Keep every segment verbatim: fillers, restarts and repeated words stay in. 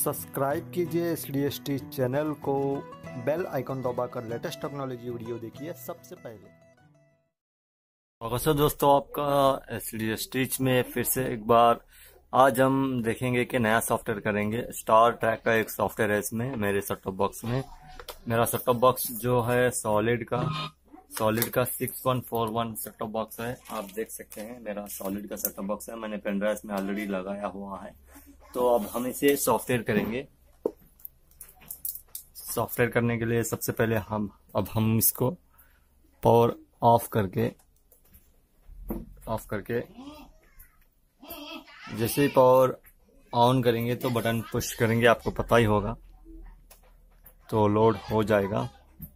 Subscribe कीजिए S D S T channel को, bell icon दबाकर लेटेस्ट टेक्नोलॉजी वीडियो देखिए सबसे पहले। स्वागत है दोस्तों आपका एस डी एस टी में फिर से एक बार। आज हम देखेंगे कि नया सॉफ्टवेयर करेंगे। स्टार ट्रैक का एक सॉफ्टवेयर है इसमें मेरे सेट टॉप बॉक्स में। मेरा सेट टॉप बॉक्स जो है सॉलिड का सॉलिड का six one four one set top box है। आप देख सकते हैं मेरा सॉलिड का सेट टॉप बॉक्स है। मैंने पेन ड्राइव में ऑलरेडी लगाया हुआ है। तो अब हम इसे सॉफ्टवेयर करेंगे। सॉफ्टवेयर करने के लिए सबसे पहले हम अब हम इसको पावर ऑफ करके ऑफ करके जैसे ही पावर ऑन करेंगे तो बटन पुश करेंगे, आपको पता ही होगा, तो लोड हो जाएगा।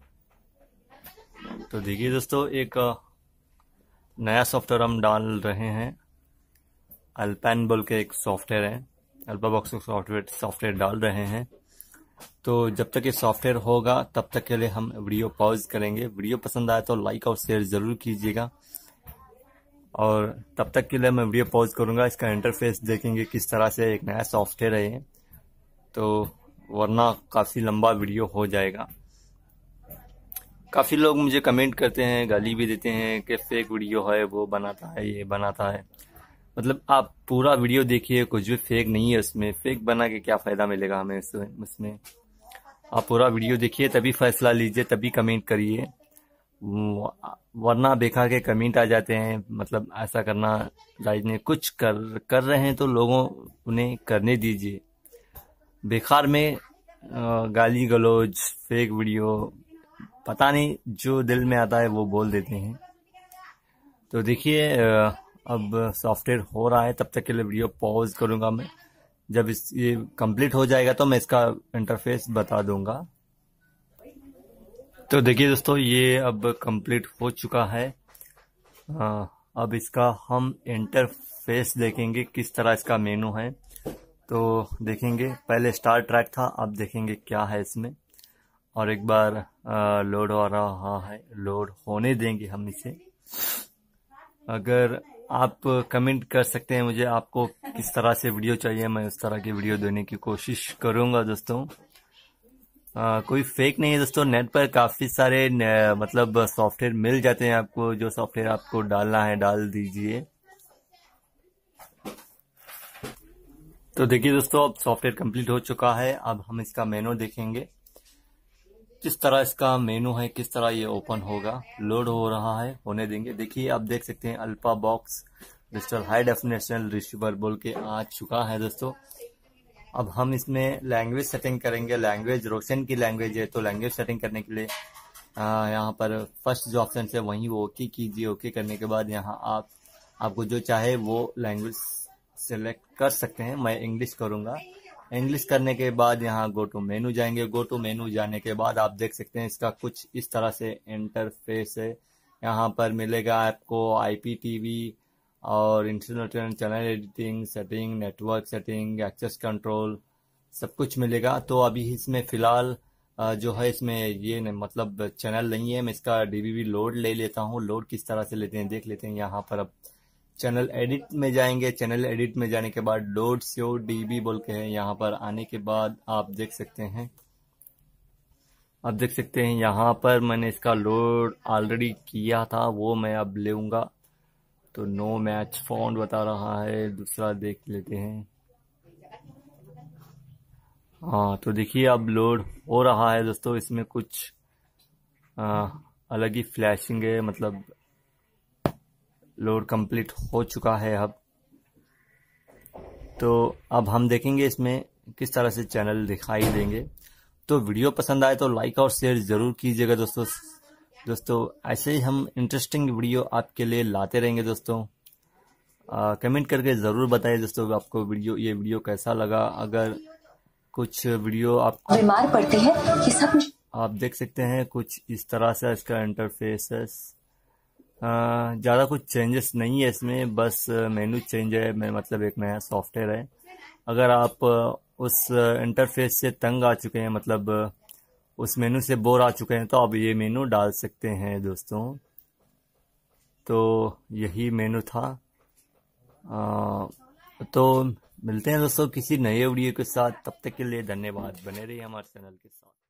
तो देखिए दोस्तों, एक नया सॉफ्टवेयर हम डाल रहे हैं। अल्पाइन बोल के एक सॉफ्टवेयर है, अल्पा बॉक्स सॉफ्टवेयर सॉफ्टवेयर डाल रहे हैं। तो जब तक ये सॉफ्टवेयर होगा तब तक के लिए हम वीडियो पॉज करेंगे। वीडियो पसंद आए तो लाइक और शेयर जरूर कीजिएगा, और तब तक के लिए मैं वीडियो पॉज करूंगा। इसका इंटरफेस देखेंगे किस तरह से, एक नया सॉफ्टवेयर है ये, तो वरना काफ़ी लंबा वीडियो हो जाएगा। काफ़ी लोग मुझे कमेंट करते हैं, गाली भी देते हैं कि फेक वीडियो है, वो बनाता है, ये बनाता है। मतलब आप पूरा वीडियो देखिए, कुछ भी फेक नहीं है उसमें। फेक बना के क्या फ़ायदा मिलेगा हमें उसमें। आप पूरा वीडियो देखिए, तभी फैसला लीजिए, तभी कमेंट करिए, वरना बेकार के कमेंट आ जाते हैं। मतलब ऐसा करना जायज़ नहीं। कुछ कर कर रहे हैं तो लोगों उन्हें करने दीजिए। बेकार में गाली गलौज, फेक वीडियो, पता नहीं जो दिल में आता है वो बोल देते हैं। तो देखिए, अब सॉफ्टवेयर हो रहा है, तब तक के लिए वीडियो पॉज करूंगा मैं। जब इस ये कंप्लीट हो जाएगा तो मैं इसका इंटरफेस बता दूंगा। तो देखिए दोस्तों, ये अब कंप्लीट हो चुका है। आ, अब इसका हम इंटरफेस देखेंगे, किस तरह इसका मेनू है। तो देखेंगे, पहले स्टार ट्रैक था, अब देखेंगे क्या है इसमें। और एक बार आ, लोड हो रहा है, लोड होने देंगे हम इसे। अगर आप कमेंट कर सकते हैं मुझे, आपको किस तरह से वीडियो चाहिए, मैं उस तरह की वीडियो देने की कोशिश करूंगा दोस्तों। आ, कोई फेक नहीं है दोस्तों। नेट पर काफ़ी सारे न, मतलब सॉफ्टवेयर मिल जाते हैं आपको। जो सॉफ्टवेयर आपको डालना है डाल दीजिए। तो देखिए दोस्तों, अब सॉफ्टवेयर कंप्लीट हो चुका है। अब हम इसका मेनू देखेंगे, किस तरह इसका मेनू है, किस तरह ये ओपन होगा। लोड हो रहा है, होने देंगे। देखिए, आप देख सकते हैं alpha box digital high definition receiver बोल के आ चुका है दोस्तों। अब हम इसमें लैंग्वेज सेटिंग करेंगे। लैंग्वेज रोशन की लैंग्वेज है, तो लैंग्वेज सेटिंग करने के लिए यहाँ पर फर्स्ट जो ऑप्शन है वहीं वो ओके कीजिए। ओके करने के बाद यहाँ आप आपको जो चाहे वो लैंग्वेज सेलेक्ट कर सकते हैं। मैं इंग्लिश करूँगा। इंग्लिश करने के बाद यहाँ गो टू मेनू जाएंगे। गो टू मेनू जाने के बाद आप देख सकते हैं इसका कुछ इस तरह से इंटरफेस है। यहाँ पर मिलेगा आपको आईपीटीवी और internet channel editing, setting, network setting, access control, सब कुछ मिलेगा। तो अभी इसमें फ़िलहाल जो है इसमें ये न, मतलब चैनल नहीं है। मैं इसका डीबीबी लोड ले लेता हूँ। लोड किस तरह से लेते हैं देख लेते हैं। यहाँ पर अब चैनल एडिट में जाएंगे। चैनल एडिट में जाने के बाद लोड शो डीबी बोल के है। यहाँ पर आने के बाद आप देख सकते हैं आप देख सकते हैं यहाँ पर मैंने इसका लोड ऑलरेडी किया था, वो मैं अब लूँगा। तो नो मैच फाउंड बता रहा है। दूसरा देख लेते हैं। हाँ, तो देखिए अब लोड हो रहा है दोस्तों। इसमें कुछ आ, अलग ही फ्लैशिंग है, मतलब लोड कंप्लीट हो चुका है अब। तो अब हम देखेंगे इसमें किस तरह से चैनल दिखाई देंगे। तो वीडियो पसंद आए तो लाइक और शेयर जरूर कीजिएगा दोस्तों। दोस्तों ऐसे ही हम इंटरेस्टिंग वीडियो आपके लिए लाते रहेंगे दोस्तों। आ, कमेंट करके ज़रूर बताइए दोस्तों आपको वीडियो ये वीडियो कैसा लगा। अगर कुछ वीडियो आपको बीमार पड़ते हैं ये सब आप देख सकते हैं, कुछ इस तरह से इसका इंटरफेस है। ज़्यादा कुछ चेंजेस नहीं है इसमें, बस मेनू चेंज है। मैं मतलब एक नया सॉफ्टवेयर है। अगर आप उस इंटरफेस से तंग आ चुके हैं, मतलब उस मेनू से बोर आ चुके हैं, तो आप ये मेनू डाल सकते हैं दोस्तों। तो यही मेनू था। आ, तो मिलते हैं दोस्तों किसी नए वीडियो के साथ, तब तक के लिए धन्यवाद। बने रहिए हमारे चैनल के साथ।